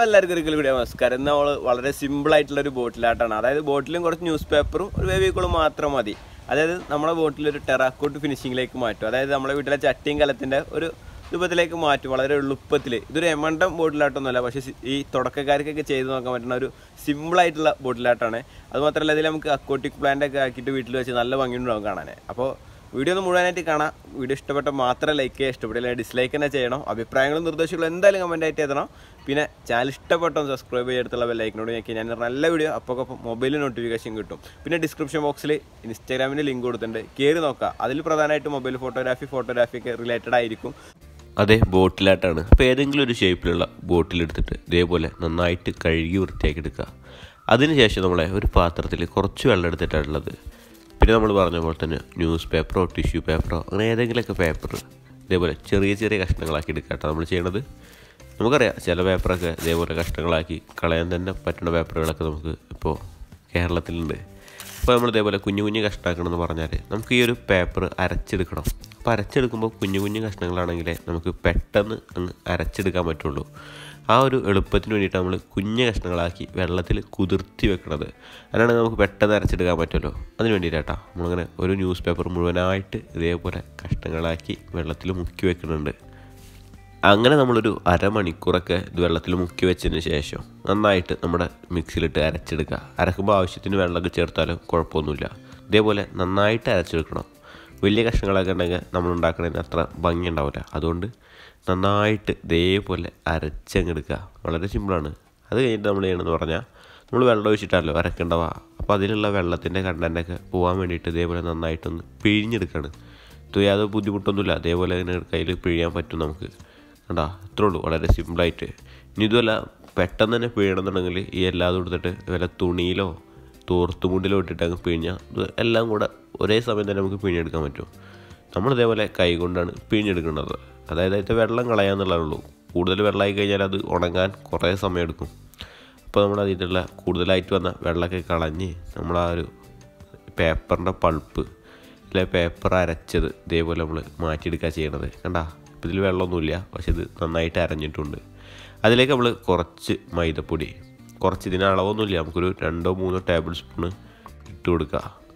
എല്ലാവർക്കും ഒരിക്കലും കൂടി നമസ്കാരം. നമ്മൾ വളരെ സിമ്പിളായിട്ടുള്ളൊരു ബോട്ടിലാട്ടാണ്. അതായത് ബോട്ടിലും കുറച്ച് ന്യൂസ് പേപ്പറും ഒരു വേവിക്കോളും മാത്രം മതി. അതായത് നമ്മുടെ ബോട്ടിലൊരു ടെറാക്കോട്ട് ഫിനിഷിങ്ങിലേക്ക് മാറ്റും. അതായത് നമ്മുടെ വീട്ടിലെ ചട്ടിയും കലത്തിൻ്റെ ഒരു രൂപത്തിലേക്ക് മാറ്റും വളരെ എളുപ്പത്തിൽ. ഇതൊരു എമണ്ടം ബോട്ടിലാട്ടൊന്നുമല്ല, പക്ഷേ ഈ തുടക്കക്കാർക്കൊക്കെ ചെയ്ത് നോക്കാൻ പറ്റുന്ന ഒരു സിമ്പിളായിട്ടുള്ള ബോട്ടിലാട്ടാണ്. അതുമാത്രമല്ല ഇതിൽ നമുക്ക് അക്വാട്ടിക് പ്ലാന്റ് ഒക്കെ ആക്കിയിട്ട് വീട്ടിൽ വെച്ച് നല്ല ഭംഗിയുണ്ടാവും കാണാൻ. അപ്പോൾ വീഡിയോ ഒന്ന് മുഴുവനായിട്ട് കാണാം. വീഡിയോ ഇഷ്ടപ്പെട്ട മാത്രം ലൈക്ക് ചെയ്യുക, ഇഷ്ടപ്പെട്ടില്ല ഡിസ്ലൈക്ക് തന്നെ ചെയ്യണം. അഭിപ്രായങ്ങളും നിർദ്ദേശങ്ങളും എന്തായാലും കമൻറ്റായിട്ട് എത്തണം. പിന്നെ ചാനൽ ഇഷ്ടപ്പെട്ടോ സബ്സ്ക്രൈബ് ചെയ്തെടുത്തുള്ള ബെല്ലൈക്കനോട് ഞെക്കി ഞാൻ നല്ല വീഡിയോ അപ്പോൾ മൊബൈലിൽ നോട്ടിഫിക്കേഷൻ കിട്ടും. പിന്നെ ഡിസ്ക്രിപ്ഷൻ ബോക്സിൽ ഇൻസ്റ്റാഗ്രാമിൻ്റെ ലിങ്ക് കൊടുത്തിട്ടുണ്ട്, കയറി നോക്കുക. അതിൽ പ്രധാനമായിട്ട് മൊബൈൽ ഫോട്ടോഗ്രാഫി ഒക്കെ റിലേറ്റഡ് ആയിരിക്കും. അതെ, ബോട്ടിലായിട്ടാണ്. അപ്പോൾ ഏതെങ്കിലും ഒരു ഷേപ്പിലുള്ള ബോട്ടിലെടുത്തിട്ട് ഇതേപോലെ നന്നായിട്ട് കഴുകി വൃത്തിയാക്കി എടുക്കുക. അതിനുശേഷം നമ്മളെ ഒരു പാത്രത്തിൽ കുറച്ച് വെള്ളം എടുത്തിട്ടാണുള്ളത്. പിന്നെ നമ്മൾ പറഞ്ഞ പോലെ തന്നെ ന്യൂസ് പേപ്പറോ ടിഷ്യൂ പേപ്പറോ അങ്ങനെ ഏതെങ്കിലുമൊക്കെ പേപ്പർ ഇതേപോലെ ചെറിയ ചെറിയ കഷ്ണങ്ങളാക്കി എടുക്കുക കേട്ടോ നമ്മൾ ചെയ്യണത്. നമുക്കറിയാം ചില പേപ്പറൊക്കെ ഇതേപോലെ കഷ്ണങ്ങളാക്കി കളയാൻ തന്നെ പറ്റുന്ന പേപ്പറുകളൊക്കെ നമുക്ക് ഇപ്പോൾ കേരളത്തിലുണ്ട്. അപ്പോൾ നമ്മൾ ഇതേപോലെ കുഞ്ഞു കുഞ്ഞു കഷ്ണമാക്കണമെന്ന് പറഞ്ഞാൽ നമുക്ക് ഈ ഒരു പേപ്പർ അരച്ചെടുക്കണം. അപ്പോൾ അരച്ചെടുക്കുമ്പോൾ കുഞ്ഞു കുഞ്ഞു കഷ്ണങ്ങളാണെങ്കിലേ നമുക്ക് പെട്ടെന്ന് അങ്ങ് അരച്ചെടുക്കാൻ പറ്റുള്ളൂ. ആ ഒരു എളുപ്പത്തിന് വേണ്ടിയിട്ട് നമ്മൾ കുഞ്ഞു കഷ്ണങ്ങളാക്കി വെള്ളത്തിൽ കുതിർത്തി വെക്കണത്. അതിനാണെങ്കിൽ നമുക്ക് പെട്ടെന്ന് അരച്ചെടുക്കാൻ പറ്റുമല്ലോ. അതിന് വേണ്ടിയിട്ടാണ് നമ്മളിങ്ങനെ ഒരു ന്യൂസ് പേപ്പർ മുഴുവനായിട്ട് ഇതേപോലെ കഷ്ണങ്ങളാക്കി വെള്ളത്തിൽ മുക്കി വെക്കുന്നുണ്ട്. അങ്ങനെ നമ്മളൊരു അരമണിക്കൂറൊക്കെ ഇത് വെള്ളത്തിൽ മുക്കി വെച്ചതിന് ശേഷം നന്നായിട്ട് നമ്മുടെ മിക്സിയിലിട്ട് അരച്ചെടുക്കുക. അരക്കുമ്പോൾ ആവശ്യത്തിന് വെള്ളമൊക്കെ ചേർത്താലും കുഴപ്പമൊന്നുമില്ല. ഇതേപോലെ നന്നായിട്ട് അരച്ചെടുക്കണം. വലിയ കഷ്ണങ്ങളൊക്കെ ഉണ്ടെങ്കിൽ നമ്മൾ ഉണ്ടാക്കുന്നതിന് അത്ര ഭംഗി ഉണ്ടാവില്ല. അതുകൊണ്ട് നന്നായിട്ട് ഇതേപോലെ അരച്ചങ്ങെടുക്കുക. വളരെ സിമ്പിളാണ്. അത് കഴിഞ്ഞിട്ട് നമ്മൾ ചെയ്യണമെന്ന് പറഞ്ഞാൽ നമ്മൾ വെള്ളം ഒഴിച്ചിട്ടല്ലോ അരക്കേണ്ടവ. അപ്പോൾ അതിലുള്ള വെള്ളത്തിൻ്റെ കണ്ടൻറ്റൊക്കെ പോകാൻ വേണ്ടിയിട്ട് ഇതേപോലെ നന്നായിട്ടൊന്ന് പിഴിഞ്ഞെടുക്കുകയാണ്. ഇത് യാതൊരു ബുദ്ധിമുട്ടൊന്നുമില്ല. അതേപോലെ തന്നെ കയ്യിൽ പിഴിയാൻ പറ്റും നമുക്ക്. കണ്ടാ, ഇത്രേ ഉള്ളൂ, വളരെ സിമ്പിളായിട്ട്. ഇനി ഇതുമല്ല പെട്ടെന്ന് തന്നെ പിഴിയണമെന്നുണ്ടെങ്കിൽ ഈ എല്ലാതും എടുത്തിട്ട് വല്ല തുണിയിലോ തോർത്തുമുണ്ടിലോ ഇട്ടിട്ട് അങ്ങ് പിഴിഞ്ഞാൽ ഇത് എല്ലാം കൂടെ ഒരേ സമയം തന്നെ നമുക്ക് പിഴിഞ്ഞെടുക്കാൻ പറ്റും. നമ്മളിതേപോലെ കൈ കൊണ്ടാണ് പിഴിഞ്ഞെടുക്കേണ്ടത്. അതായത് അതിൻ്റെ വെള്ളം കളയാന്നുള്ളതുള്ളൂ. കൂടുതൽ വെള്ളമായി കഴിഞ്ഞാൽ അത് ഉണങ്ങാൻ കുറേ സമയം എടുക്കും. അപ്പോൾ നമ്മൾ അതിലുള്ള കൂടുതലായിട്ട് വന്ന വെള്ളമൊക്കെ കളഞ്ഞ് നമ്മൾ ആ ഒരു പേപ്പറിൻ്റെ പൾപ്പ് അല്ലെ പേപ്പർ അരച്ചത് ഇതേപോലെ നമ്മൾ മാറ്റിയെടുക്കുക ചെയ്യണത്. കണ്ടാ, ഇപ്പോൾ ഇതിൽ വെള്ളമൊന്നുമില്ല, പക്ഷെ ഇത് നന്നായിട്ട് അരഞ്ഞിട്ടുണ്ട്. അതിലേക്ക് നമ്മൾ കുറച്ച് മൈദപ്പൊടി, കുറച്ച് ഇതിന് അളവൊന്നുമില്ല, നമുക്കൊരു 2-3 ടേബിൾ സ്പൂണ് ഇട്ട് കൊടുക്കുക.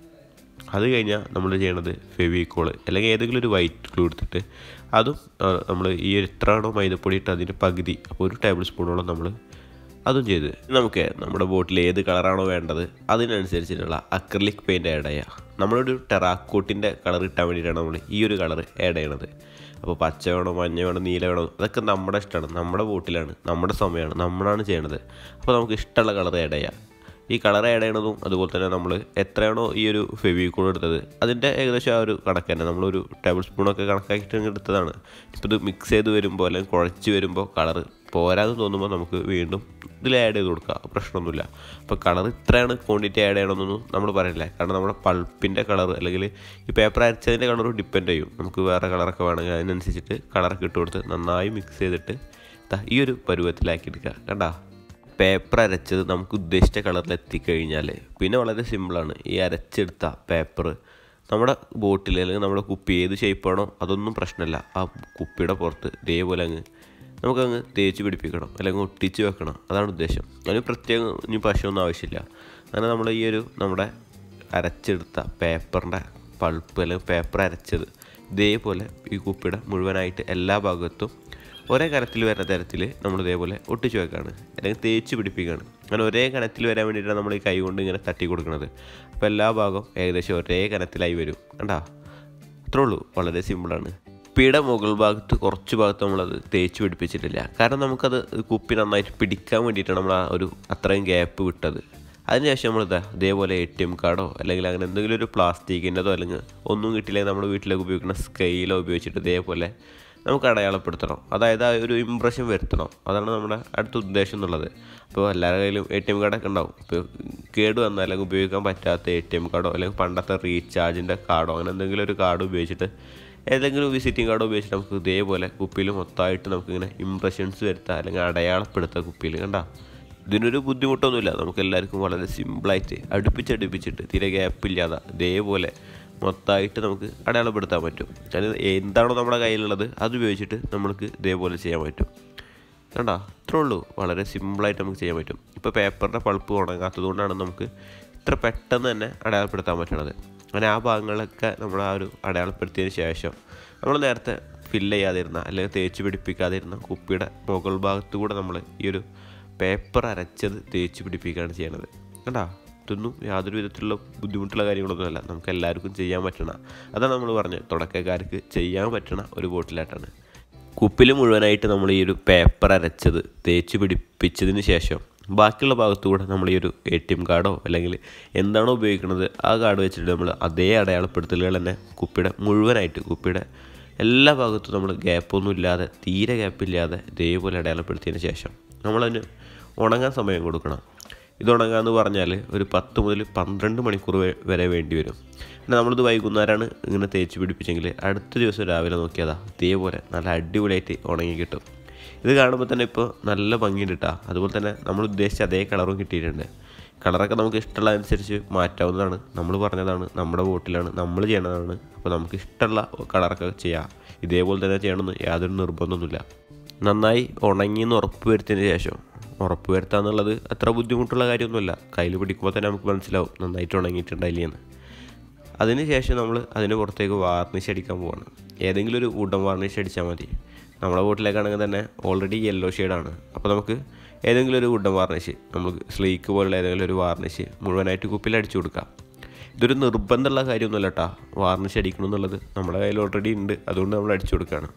അത് കഴിഞ്ഞാൽ നമ്മൾ ചെയ്യണത് ഫെവിക്കോള് അല്ലെങ്കിൽ ഏതെങ്കിലും ഒരു വൈറ്റ് ഗ്ലൂ എടുത്തിട്ട് അതും നമ്മൾ ഈ എത്രയാണോ മൈദപ്പൊടി ഇട്ട് അതിൻ്റെ പകുതി, അപ്പോൾ 1 ടേബിൾ സ്പൂണോളം നമ്മൾ അതും ചെയ്ത് നമുക്ക് നമ്മുടെ ബോട്ടിൽ ഏത് കളറാണോ വേണ്ടത് അതിനനുസരിച്ചിട്ടുള്ള അക്രിലിക് പെയിൻറ്റ് ആഡ് ചെയ്യുക. നമ്മളൊരു ടെറാക്കോട്ടിൻ്റെ കളർ കിട്ടാൻ വേണ്ടിയിട്ടാണ് നമ്മൾ ഈ ഒരു കളർ ആഡ് ചെയ്യണത്. അപ്പോൾ പച്ച വേണോ മഞ്ഞ വേണോ നീല വേണോ അതൊക്കെ നമ്മുടെ ഇഷ്ടമാണ്, നമ്മുടെ ബോട്ടിലാണ്, നമ്മുടെ സമയമാണ്, നമ്മളാണ് ചെയ്യണത്. അപ്പോൾ നമുക്ക് ഇഷ്ടമുള്ള കളർ ആഡ് ചെയ്യാം. ഈ കളർ ആഡ് ചെയ്യണതും അതുപോലെ തന്നെ നമ്മൾ എത്രയാണോ ഈ ഒരു ഫെവിക്കോൾ എടുത്തത് അതിൻ്റെ ഏകദേശം ആ ഒരു കണക്ക് തന്നെ നമ്മളൊരു ടേബിൾ സ്പൂണൊക്കെ കണക്കാക്കിയിട്ട് എടുത്തതാണ്. ഇപ്പോൾ ഇത് മിക്സ് ചെയ്ത് വരുമ്പോൾ അല്ലെങ്കിൽ കുഴച്ച് വരുമ്പോൾ കളർ പോരാന്ന് തോന്നുമ്പോൾ നമുക്ക് വീണ്ടും ഇതിൽ ആഡ് ചെയ്ത് കൊടുക്കുക, പ്രശ്നമൊന്നുമില്ല. അപ്പോൾ കളർ ഇത്രയാണ് ക്വാണ്ടിറ്റി ആഡ് ചെയ്യണമെന്നൊന്നും നമ്മൾ പറയില്ല. കാരണം നമ്മുടെ പൾപ്പിൻ്റെ കളർ അല്ലെങ്കിൽ ഈ പേപ്പർ അരച്ചതിൻ്റെ കളർ ഡിപ്പെൻഡ് ചെയ്യും. നമുക്ക് വേറെ കളറൊക്കെ വേണമെങ്കിൽ അതിനനുസരിച്ചിട്ട് കളറൊക്കെ ഇട്ട് കൊടുത്ത് നന്നായി മിക്സ് ചെയ്തിട്ട് ഈ ഒരു പരുവത്തിലാക്കി എടുക്കുക. കണ്ടാ, പേപ്പർ അരച്ചത് നമുക്ക് ഉദ്ദേശിച്ച കളറിൽ എത്തിക്കഴിഞ്ഞാൽ പിന്നെ വളരെ സിമ്പിളാണ്. ഈ അരച്ചെടുത്ത പേപ്പർ നമ്മുടെ ബോട്ടിൽ അല്ലെങ്കിൽ നമ്മുടെ കുപ്പി ഏത് ഷേപ്പാണോ അതൊന്നും പ്രശ്നമില്ല. ആ കുപ്പിയുടെ പുറത്ത് ഇതേപോലെ നമുക്കങ്ങ് തേച്ച് പിടിപ്പിക്കണം അല്ലെങ്കിൽ ഒട്ടിച്ച് വെക്കണം. അതാണ് ഉദ്ദേശം. അതിന് പ്രത്യേകം ഇനി പശയൊന്നും ആവശ്യമില്ല. അങ്ങനെ നമ്മൾ ഈ ഒരു നമ്മുടെ അരച്ചെടുത്ത പേപ്പറിൻ്റെ പൾപ്പ് അല്ലെങ്കിൽ പേപ്പർ അരച്ചത് ഇതേപോലെ ഈ കുപ്പിയുടെ മുഴുവനായിട്ട് എല്ലാ ഭാഗത്തും ഒരേ കനത്തിൽ വരുന്ന തരത്തിൽ നമ്മൾ ഇതേപോലെ ഒട്ടിച്ച് വെക്കുകയാണ് അല്ലെങ്കിൽ തേച്ച് പിടിപ്പിക്കുകയാണ്. അങ്ങനെ ഒരേ കനത്തിൽ വരാൻ വേണ്ടിയിട്ടാണ് നമ്മൾ ഈ കൈ കൊണ്ട് ഇങ്ങനെ തട്ടി കൊടുക്കുന്നത്. അപ്പോൾ എല്ലാ ഭാഗവും ഏകദേശം ഒരേ കനത്തിലായി വരും. കണ്ടാ, അത്രേ ഉള്ളൂ, വളരെ സിമ്പിളാണ്. കുപ്പിയുടെ മുകൾ ഭാഗത്ത് കുറച്ച് ഭാഗത്ത് നമ്മളത് തേച്ച് പിടിപ്പിച്ചിട്ടില്ല. കാരണം നമുക്കത് കുപ്പി നന്നായിട്ട് പിടിക്കാൻ വേണ്ടിയിട്ടാണ് നമ്മൾ ആ ഒരു അത്രയും ഗ്യാപ്പ് വിട്ടത്. അതിനുശേഷം നമ്മൾ ഇതേപോലെ ATM കാർഡോ അല്ലെങ്കിൽ അങ്ങനെ എന്തെങ്കിലും ഒരു പ്ലാസ്റ്റിക്കിൻ്റെതോ അല്ലെങ്കിൽ ഒന്നും കിട്ടില്ലെങ്കിൽ നമ്മൾ വീട്ടിലേക്ക് ഉപയോഗിക്കുന്ന സ്കെയിലോ ഉപയോഗിച്ചിട്ട് ഇതേപോലെ നമുക്ക് അടയാളപ്പെടുത്തണം. അതായത് ആ ഒരു ഇമ്പ്രഷൻ വരുത്തണം. അതാണ് നമ്മുടെ അടുത്ത ഉദ്ദേശം എന്നുള്ളത്. അപ്പോൾ എല്ലാവരുടെ കയ്യിലും ATM കാർഡൊക്കെ ഉണ്ടാവും. ഇപ്പോൾ കേട് വന്നാൽ അല്ലെങ്കിൽ ഉപയോഗിക്കാൻ പറ്റാത്ത ATM കാർഡോ അല്ലെങ്കിൽ പണ്ടത്തെ റീചാർജിൻ്റെ കാർഡോ അങ്ങനെ എന്തെങ്കിലും ഒരു കാർഡ് ഉപയോഗിച്ചിട്ട് ഏതെങ്കിലും വിസിറ്റിംഗ് കാർഡ് ഉപയോഗിച്ചിട്ട് നമുക്ക് ഇതേപോലെ കുപ്പിയിൽ മൊത്തമായിട്ട് നമുക്കിങ്ങനെ ഇമ്പ്രഷൻസ് വരുത്താം അല്ലെങ്കിൽ അടയാളപ്പെടുത്താം കുപ്പിയിൽ. കണ്ടാ, ഇതിനൊരു ബുദ്ധിമുട്ടൊന്നുമില്ല. നമുക്ക് എല്ലാവർക്കും വളരെ സിമ്പിളായിട്ട് അടുപ്പിച്ചടുപ്പിച്ചിട്ട് തീരെ ഗ്യാപ്പില്ലാതെ ഇതേപോലെ മൊത്തമായിട്ട് നമുക്ക് അടയാളപ്പെടുത്താൻ പറ്റും. എന്താണോ നമ്മുടെ കയ്യിലുള്ളത് അത് ഉപയോഗിച്ചിട്ട് നമുക്ക് ഇതേപോലെ ചെയ്യാൻ പറ്റും. കണ്ടോ, ഇത്രേ ഉള്ളൂ. വളരെ സിമ്പിളായിട്ട് നമുക്ക് ചെയ്യാൻ പറ്റും. ഇപ്പോൾ പേപ്പറിൻ്റെ പൾപ്പ് ഉണങ്ങാത്തത് കൊണ്ടാണ് നമുക്ക് ഇത്ര പെട്ടെന്ന് തന്നെ അടയാളപ്പെടുത്താൻ പറ്റണത്. അങ്ങനെ ആ ഭാഗങ്ങളൊക്കെ നമ്മൾ ആ ഒരു അടയാളപ്പെടുത്തിയതിന് ശേഷം നമ്മൾ നേരത്തെ ഫില്ല് ചെയ്യാതിരുന്ന അല്ലെങ്കിൽ തേച്ച് പിടിപ്പിക്കാതിരുന്ന കുപ്പിയുടെ മുകൾ ഭാഗത്തു കൂടെ നമ്മൾ ഈ ഒരു പേപ്പർ അരച്ചത് തേച്ച് പിടിപ്പിക്കുകയാണ് ചെയ്യണത്. കണ്ടോ, ഇതൊന്നും യാതൊരു വിധത്തിലുള്ള ബുദ്ധിമുട്ടുള്ള കാര്യങ്ങളൊന്നുമല്ല, നമുക്ക് എല്ലാവർക്കും ചെയ്യാൻ പറ്റണ, അതാണ് നമ്മൾ പറഞ്ഞത്, തുടക്കക്കാർക്ക് ചെയ്യാൻ പറ്റണ ഒരു ബോട്ടിലായിട്ടാണ്. കുപ്പിൽ മുഴുവനായിട്ട് നമ്മൾ ഈ ഒരു പേപ്പർ അരച്ചത് തേച്ച് പിടിപ്പിച്ചതിന് ശേഷം ബാക്കിയുള്ള ഭാഗത്തുകൂടെ നമ്മൾ ഈ ഒരു ATM കാർഡോ അല്ലെങ്കിൽ എന്താണോ ഉപയോഗിക്കുന്നത് ആ കാർഡ് വെച്ചിട്ട് നമ്മൾ അതേ അടയാളപ്പെടുത്തലുകൾ തന്നെ കുപ്പിയുടെ മുഴുവനായിട്ട് കുപ്പിയുടെ എല്ലാ ഭാഗത്തും നമ്മൾ ഗ്യാപ്പൊന്നും ഇല്ലാതെ, തീരെ ഗ്യാപ്പില്ലാതെ ഇതേപോലെ അടയാളപ്പെടുത്തിയതിന് ശേഷം നമ്മളതിന് ഉണങ്ങാൻ സമയം കൊടുക്കണം. ഇത് ഉണങ്ങാമെന്ന് പറഞ്ഞാൽ ഒരു 10 മുതൽ 12 മണിക്കൂർ വരെ വേണ്ടി വരും. പിന്നെ നമ്മളിത് വൈകുന്നേരമാണ് ഇങ്ങനെ തേച്ച് പിടിപ്പിച്ചെങ്കിൽ അടുത്ത ദിവസം രാവിലെ നോക്കിയതാ ഇതേപോലെ നല്ല അടിപൊളിയായിട്ട് ഉണങ്ങി കിട്ടും. ഇത് കാണുമ്പോൾ തന്നെ ഇപ്പോൾ നല്ല ഭംഗിയുണ്ട് കേട്ടോ. അതുപോലെ തന്നെ നമ്മൾ ഉദ്ദേശിച്ച അതേ കളറും കിട്ടിയിട്ടുണ്ട്. കളറൊക്കെ നമുക്ക് ഇഷ്ടമുള്ളതനുസരിച്ച് മാറ്റാവുന്നതാണ്. നമ്മൾ പറഞ്ഞതാണ്, നമ്മുടെ ബോട്ടിലാണ്, നമ്മൾ ചെയ്യണതാണ്. അപ്പോൾ നമുക്ക് ഇഷ്ടമുള്ള കളറൊക്കെ ചെയ്യാം. ഇതേപോലെ തന്നെ ചെയ്യണമെന്ന് യാതൊരു നിർബന്ധമൊന്നുമില്ല. നന്നായി ഉണങ്ങിയെന്ന് ഉറപ്പ് വരുത്തിയതിന് ശേഷം, ഉറപ്പ് വരുത്തുക എന്നുള്ളത് അത്ര ബുദ്ധിമുട്ടുള്ള കാര്യമൊന്നുമില്ല. കയ്യിൽ പിടിക്കുമ്പോൾ തന്നെ നമുക്ക് മനസ്സിലാവും നന്നായിട്ട് ഉണങ്ങിയിട്ടുണ്ടായില്ലെന്ന്. അതിന് ശേഷം നമ്മൾ അതിന് പുറത്തേക്ക് വാർണിഷ് അടിക്കാൻ പോവാണ്. ഏതെങ്കിലും ഒരു വുഡൻ വാർണിഷ് അടിച്ചാൽ മതി. നമ്മുടെ ബോട്ടിലേക്കാണെങ്കിൽ തന്നെ ഓൾറെഡി യെല്ലോ ഷെയ്ഡാണ്. അപ്പോൾ നമുക്ക് ഏതെങ്കിലും ഒരു വുഡൻ വാർണിഷ്, നമുക്ക് സ്ലീക്ക് പോലുള്ള ഏതെങ്കിലും ഒരു വാർണിഷ് മുഴുവനായിട്ട് കുപ്പിയിൽ അടിച്ചു കൊടുക്കാം. ഇതൊരു നിർബന്ധമുള്ള കാര്യമൊന്നുമല്ല കേട്ടോ, വാർണിഷ് അടിക്കണം എന്നുള്ളത് നമ്മുടെ കയ്യിൽ ഓൾറെഡി ഉണ്ട്, അതുകൊണ്ട് നമ്മൾ അടിച്ചു കൊടുക്കുകയാണ്.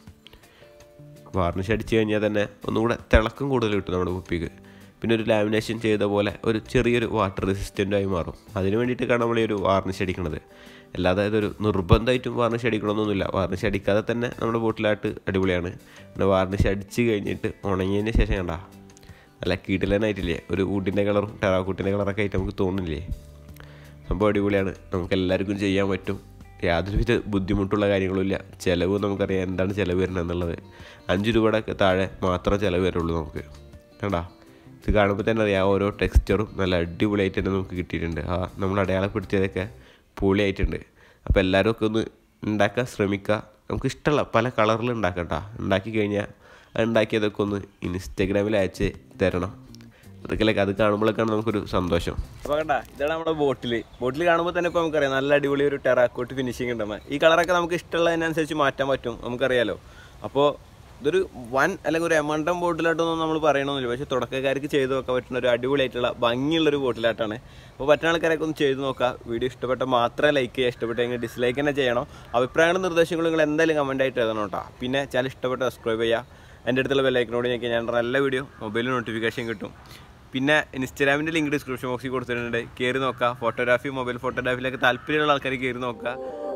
വാർണിഷ് അടിച്ച് കഴിഞ്ഞാൽ തന്നെ ഒന്നുകൂടെ തിളക്കം കൂടുതൽ കിട്ടും നമ്മുടെ കുപ്പിക്ക്. പിന്നെ ഒരു ലാമിനേഷൻ ചെയ്ത പോലെ ഒരു ചെറിയൊരു വാട്ടർ റെസിസ്റ്റൻ്റായി മാറും. അതിന് വേണ്ടിയിട്ടാണ് നമ്മൾ ഈ ഒരു വാർണിഷ് അടിക്കുന്നത്. അല്ലാതെ ഇതൊരു നിർബന്ധമായിട്ടും വാർണിഷ് അടിക്കണമെന്നൊന്നുമില്ല. വാർണിഷ് അടിക്കാതെ തന്നെ നമ്മുടെ ബോട്ടിലായിട്ട് അടിപൊളിയാണ്. പിന്നെ വാർണിഷ് അടിച്ച് കഴിഞ്ഞിട്ട് ഉണങ്ങിയതിന് ശേഷം കണ്ടാ നല്ല കിടിലനായിട്ടില്ലേ, ഒരു വുഡിൻ്റെ കളറും ടെറാക്കോട്ടിൻ്റെ കളറൊക്കെ ആയിട്ട് നമുക്ക് തോന്നുന്നില്ലേ. സംഭവം അടിപൊളിയാണ്, നമുക്ക് എല്ലാവർക്കും ചെയ്യാൻ പറ്റും. യാതൊരുവിധ ബുദ്ധിമുട്ടുള്ള കാര്യങ്ങളുമില്ല. ചിലവ് നമുക്കറിയാം എന്താണ് ചിലവ് വരുന്നത് എന്നുള്ളത്. 5 രൂപയുടെ താഴെ മാത്രം ചിലവ് വരുള്ളൂ നമുക്ക്. കണ്ടാ, ഇത് കാണുമ്പോൾ തന്നെ അറിയാം ഓരോ ടെക്സ്ചറും നല്ല അടിപൊളിയായിട്ട് തന്നെ നമുക്ക് കിട്ടിയിട്ടുണ്ട്. നമ്മൾ അടയാളപ്പെടുത്തിയതൊക്കെ പൊളിയായിട്ടുണ്ട്. അപ്പോൾ എല്ലാവരും ഒക്കെ ഒന്ന് ഉണ്ടാക്കാൻ ശ്രമിക്കുക. നമുക്ക് ഇഷ്ടമുള്ള പല കളറിൽ ഉണ്ടാക്കാം കേട്ടോ. ഉണ്ടാക്കി കഴിഞ്ഞാൽ ഉണ്ടാക്കിയതൊക്കെ ഒന്ന് ഇൻസ്റ്റഗ്രാമിൽ അയച്ച് തരണം. അതൊക്കെ അത് കാണുമ്പോഴൊക്കെയാണ് നമുക്കൊരു സന്തോഷം. അപ്പോൾ കണ്ടാ, ഇതാണ് നമ്മുടെ ബോട്ടിൽ കാണുമ്പോൾ തന്നെ ഇപ്പോൾ നമുക്കറിയാം നല്ല അടിപൊളി ഒരു ടെറാക്കോട്ട് ഫിനിഷിംഗ് ഉണ്ടാകും. ഈ കളറൊക്കെ നമുക്ക് ഇഷ്ടമുള്ളതിനനുസരിച്ച് മാറ്റാൻ പറ്റും, നമുക്കറിയാലോ. അപ്പോൾ ഇതൊരു അല്ലെങ്കിൽ ഒരു എമണ്ടം ബോട്ടിലായിട്ടൊന്നും നമ്മൾ പറയണമെന്നില്ല. പക്ഷേ തുടക്കക്കാർക്ക് ചെയ്ത് നോക്കാൻ പറ്റുന്ന ഒരു അടിപൊളിയായിട്ടുള്ള ഭംഗിയുള്ളൊരു ബോട്ടിലായിട്ടാണ്. അപ്പോൾ പറ്റുന്ന ആൾക്കാരൊക്കെ ഒന്ന് ചെയ്ത് നോക്കുക. വീഡിയോ ഇഷ്ടപ്പെട്ട മാത്രമേ ലൈക്ക് ചെയ്യുക, ഇഷ്ടപ്പെട്ടെങ്കിൽ ഡിസ്ലൈക്ക് തന്നെ ചെയ്യണം. അഭിപ്രായങ്ങളും നിർദ്ദേശങ്ങളും നിങ്ങൾ എന്തായാലും കമൻറ്റായിട്ട് എഴുതണം കേട്ടോ. പിന്നെ ഇഷ്ടപ്പെട്ട സബ്സ്ക്രൈബ് ചെയ്യുക. എൻ്റെ അടുത്തുള്ള ബെല്ലൈക്കനോട് ഞെക്കി ഞാൻ നല്ല വീഡിയോ മൊബൈലിൽ നോട്ടിഫിക്കേഷൻ കിട്ടും. പിന്നെ ഇൻസ്റ്റാഗ്രാമിൻ്റെ ലിങ്ക് ഡിസ്ക്രിപ്ഷൻ ബോക്സിൽ കൊടുത്തിട്ടുണ്ട്, കയറി നോക്കുക. മൊബൈൽ ഫോട്ടോഗ്രാഫിയിലൊക്കെ താല്പര്യമുള്ള ആൾക്കാർ കയറി നോക്കുക.